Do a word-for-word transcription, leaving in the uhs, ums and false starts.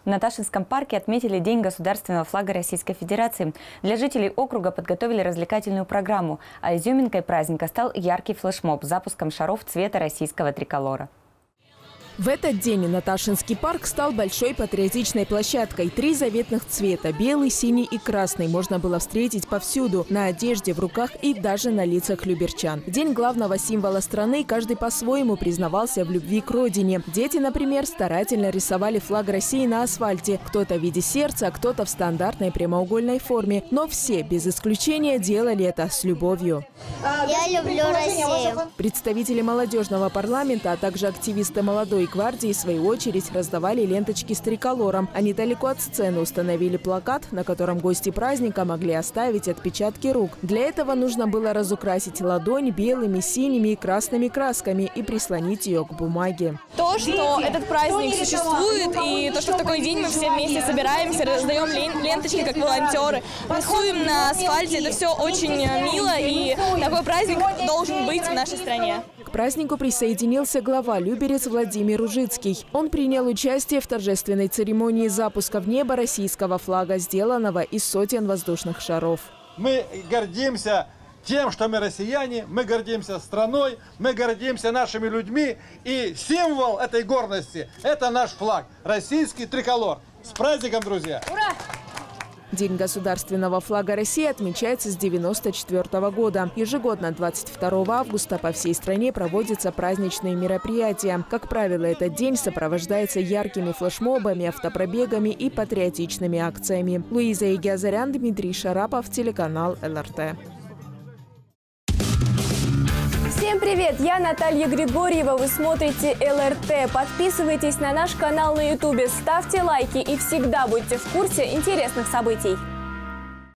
В Наташинском парке отметили День государственного флага Российской Федерации. Для жителей округа подготовили развлекательную программу, а изюминкой праздника стал яркий флешмоб с запуском шаров цвета российского триколора. В этот день Наташинский парк стал большой патриотичной площадкой. Три заветных цвета – белый, синий и красный – можно было встретить повсюду – на одежде, в руках и даже на лицах люберчан. В день главного символа страны каждый по-своему признавался в любви к родине. Дети, например, старательно рисовали флаг России на асфальте. Кто-то в виде сердца, кто-то в стандартной прямоугольной форме. Но все, без исключения, делали это с любовью. Я люблю Россию. Представители молодежного парламента, а также активисты молодой гвардии, в свою очередь, раздавали ленточки с триколором. Они недалеко от сцены установили плакат, на котором гости праздника могли оставить отпечатки рук. Для этого нужно было разукрасить ладонь белыми, синими и красными красками и прислонить ее к бумаге. То, что этот праздник существует, и то, что в такой день мы все вместе собираемся, раздаем ленточки как волонтеры, рисуем на асфальте, это все очень мило, и такой праздник должен быть в нашей стране. К празднику присоединился глава Люберец Владимир Ужицкий. Он принял участие в торжественной церемонии запуска в небо российского флага, сделанного из сотен воздушных шаров. Мы гордимся тем, что мы россияне, мы гордимся страной, мы гордимся нашими людьми. И символ этой гордости – это наш флаг, российский триколор. С праздником, друзья! Ура! День государственного флага России отмечается с девяносто четвёртого года. Ежегодно двадцать второго августа по всей стране проводятся праздничные мероприятия. Как правило, этот день сопровождается яркими флешмобами, автопробегами и патриотичными акциями. Луиза Игиазарян, Дмитрий Шарапов, телеканал эл эр тэ. Всем привет! Я Наталья Григорьева. Вы смотрите эл эр тэ. Подписывайтесь на наш канал на ютубе, ставьте лайки и всегда будьте в курсе интересных событий.